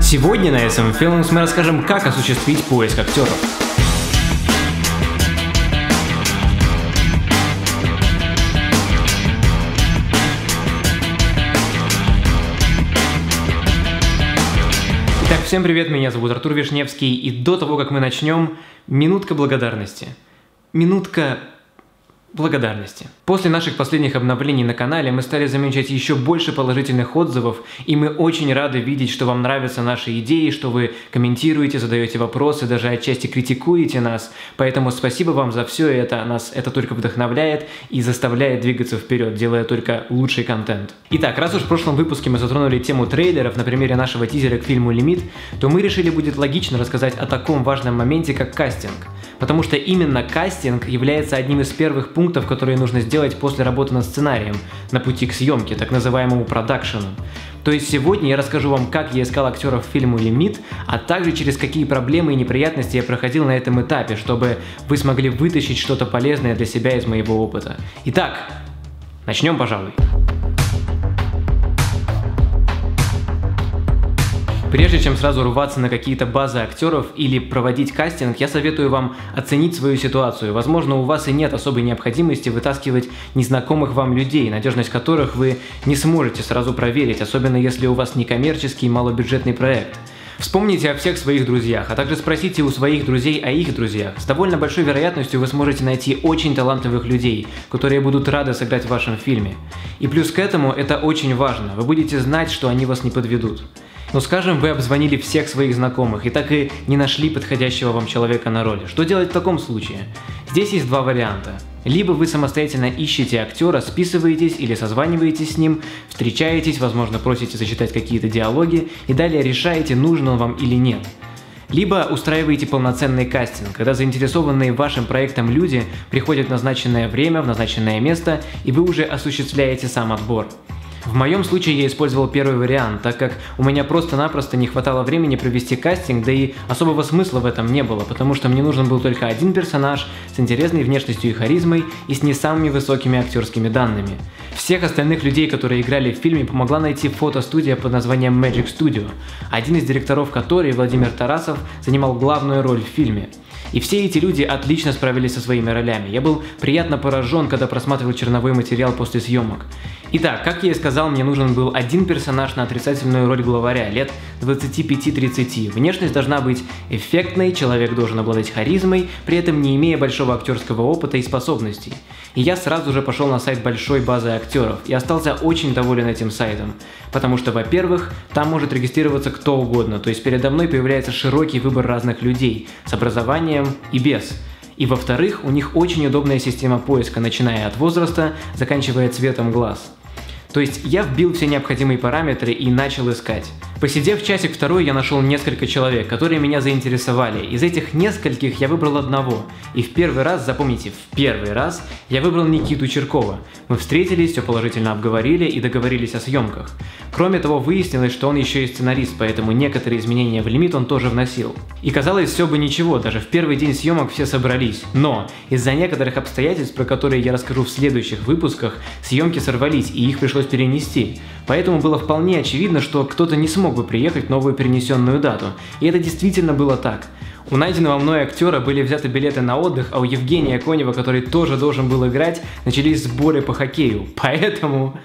Сегодня на SM Films мы расскажем, как осуществить поиск актеров. Итак, всем привет, меня зовут Артур Вишневский, и до того, как мы начнем, минутка благодарности. Минутка благодарности. После наших последних обновлений на канале мы стали замечать еще больше положительных отзывов, и мы очень рады видеть, что вам нравятся наши идеи, что вы комментируете, задаете вопросы, даже отчасти критикуете нас. Поэтому спасибо вам за все это, нас это только вдохновляет и заставляет двигаться вперед, делая только лучший контент. Итак, раз уж в прошлом выпуске мы затронули тему трейлеров на примере нашего тизера к фильму «Лимит», то мы решили, будет логично рассказать о таком важном моменте, как кастинг. Потому что именно кастинг является одним из первых пунктов, которые нужно сделать после работы над сценарием, на пути к съемке, так называемому продакшену. То есть сегодня я расскажу вам, как я искал актеров к фильму «Лимит», а также через какие проблемы и неприятности я проходил на этом этапе, чтобы вы смогли вытащить что-то полезное для себя из моего опыта. Итак, начнем, пожалуй. Прежде чем сразу рваться на какие-то базы актеров или проводить кастинг, я советую вам оценить свою ситуацию. Возможно, у вас и нет особой необходимости вытаскивать незнакомых вам людей, надежность которых вы не сможете сразу проверить, особенно если у вас некоммерческий малобюджетный проект. Вспомните о всех своих друзьях, а также спросите у своих друзей о их друзьях. С довольно большой вероятностью вы сможете найти очень талантливых людей, которые будут рады сыграть в вашем фильме. И плюс к этому это очень важно, вы будете знать, что они вас не подведут. Но скажем, вы обзвонили всех своих знакомых и так и не нашли подходящего вам человека на роль. Что делать в таком случае? Здесь есть два варианта. Либо вы самостоятельно ищете актера, списываетесь или созваниваетесь с ним, встречаетесь, возможно, просите зачитать какие-то диалоги и далее решаете, нужен он вам или нет. Либо устраиваете полноценный кастинг, когда заинтересованные вашим проектом люди приходят в назначенное время, в назначенное место, и вы уже осуществляете сам отбор. В моем случае я использовал первый вариант, так как у меня просто-напросто не хватало времени провести кастинг, да и особого смысла в этом не было, потому что мне нужен был только один персонаж с интересной внешностью и харизмой и с не самыми высокими актерскими данными. Всех остальных людей, которые играли в фильме, помогла найти фотостудия под названием Magic Studio, один из директоров которой, Владимир Тарасов, занимал главную роль в фильме. И все эти люди отлично справились со своими ролями. Я был приятно поражен, когда просматривал черновой материал после съемок. Итак, как я и сказал, мне нужен был один персонаж на отрицательную роль главаря, лет 25-30. Внешность должна быть эффектной, человек должен обладать харизмой, при этом не имея большого актерского опыта и способностей. И я сразу же пошел на сайт большой базы актеров и остался очень доволен этим сайтом. Потому что, во-первых, там может регистрироваться кто угодно, то есть передо мной появляется широкий выбор разных людей с образованием и без. И во-вторых, у них очень удобная система поиска, начиная от возраста, заканчивая цветом глаз. То есть я вбил все необходимые параметры и начал искать. Посидев часик-второй, я нашел несколько человек, которые меня заинтересовали. Из этих нескольких я выбрал одного. И в первый раз, запомните, в первый раз я выбрал Никиту Чиркова. Мы встретились, все положительно обговорили и договорились о съемках. Кроме того, выяснилось, что он еще и сценарист, поэтому некоторые изменения в «Лимит» он тоже вносил. И казалось, все бы ничего, даже в первый день съемок все собрались. Но из-за некоторых обстоятельств, про которые я расскажу в следующих выпусках, съемки сорвались и их пришлось перенести. Поэтому было вполне очевидно, что кто-то не смог бы приехать в новую перенесенную дату. И это действительно было так. У найденного мной актера были взяты билеты на отдых, а у Евгения Конева, который тоже должен был играть, начались сборы по хоккею. Поэтому...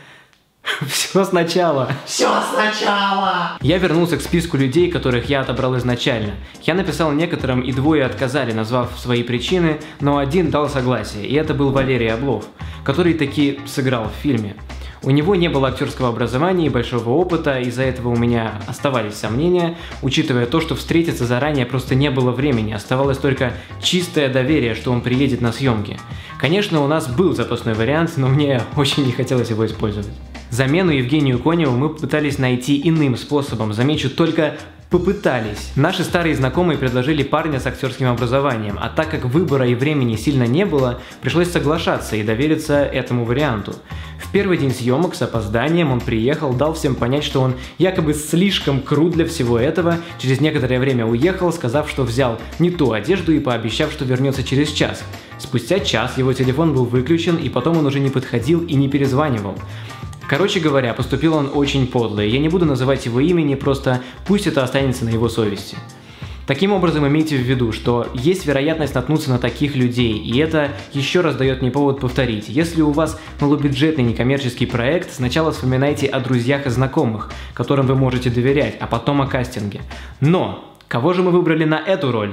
Все сначала. Все сначала. Я вернулся к списку людей, которых я отобрал изначально. Я написал некоторым, и двое отказали, назвав свои причины, но один дал согласие, и это был Валерий Облов, который таки сыграл в фильме. У него не было актерского образования и большого опыта, из-за этого у меня оставались сомнения, учитывая то, что встретиться заранее просто не было времени, оставалось только чистое доверие, что он приедет на съемки. Конечно, у нас был запасной вариант, но мне очень не хотелось его использовать. Замену Евгению Коневу мы попытались найти иным способом, замечу, только попытались. Наши старые знакомые предложили парня с актерским образованием, а так как выбора и времени сильно не было, пришлось соглашаться и довериться этому варианту. В первый день съемок с опозданием он приехал, дал всем понять, что он якобы слишком крут для всего этого, через некоторое время уехал, сказав, что взял не ту одежду и пообещав, что вернется через час. Спустя час его телефон был выключен, и потом он уже не подходил и не перезванивал. Короче говоря, поступил он очень подло, и я не буду называть его имени, просто пусть это останется на его совести. Таким образом, имейте в виду, что есть вероятность наткнуться на таких людей, и это еще раз дает мне повод повторить. Если у вас малобюджетный некоммерческий проект, сначала вспоминайте о друзьях и знакомых, которым вы можете доверять, а потом о кастинге. Но кого же мы выбрали на эту роль?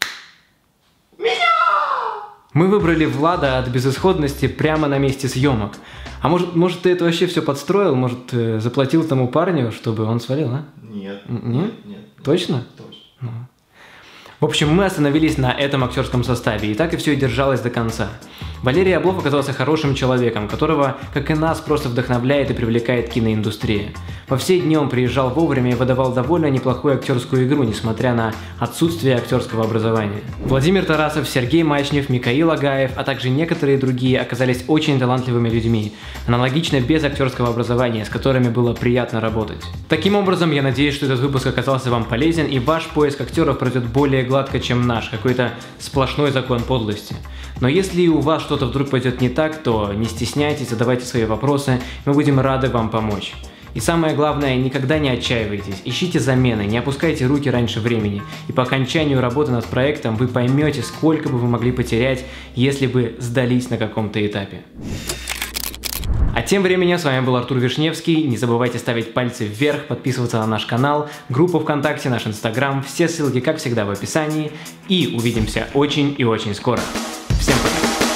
Мы выбрали Влада от безысходности прямо на месте съемок. А может ты это вообще все подстроил? Может, заплатил тому парню, чтобы он свалил, а? Нет. Нет? Нет. Точно? Точно. В общем, мы остановились на этом актерском составе, и так и все держалось до конца. Валерий Облов оказался хорошим человеком, которого, как и нас, просто вдохновляет и привлекает киноиндустрия. Во все дни он приезжал вовремя и выдавал довольно неплохую актерскую игру, несмотря на отсутствие актерского образования. Владимир Тарасов, Сергей Мачнев, Микаил Агаев, а также некоторые другие оказались очень талантливыми людьми, аналогично без актерского образования, с которыми было приятно работать. Таким образом, я надеюсь, что этот выпуск оказался вам полезен, и ваш поиск актеров пройдет более гладко, чем наш, какой-то сплошной закон подлости. Но если у вас что-то вдруг пойдет не так, то не стесняйтесь, задавайте свои вопросы, мы будем рады вам помочь. И самое главное, никогда не отчаивайтесь, ищите замены, не опускайте руки раньше времени, и по окончанию работы над проектом вы поймете, сколько бы вы могли потерять, если бы сдались на каком-то этапе. А тем временем с вами был Артур Вишневский. Не забывайте ставить пальцы вверх, подписываться на наш канал, группу ВКонтакте, наш Инстаграм. Все ссылки, как всегда, в описании. И увидимся очень и очень скоро. Всем пока!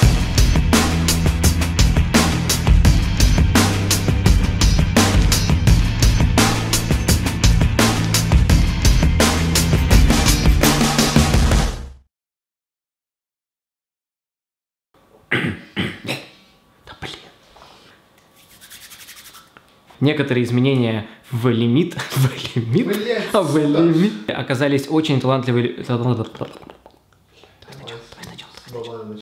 Некоторые изменения в лимит оказались очень талантливыми.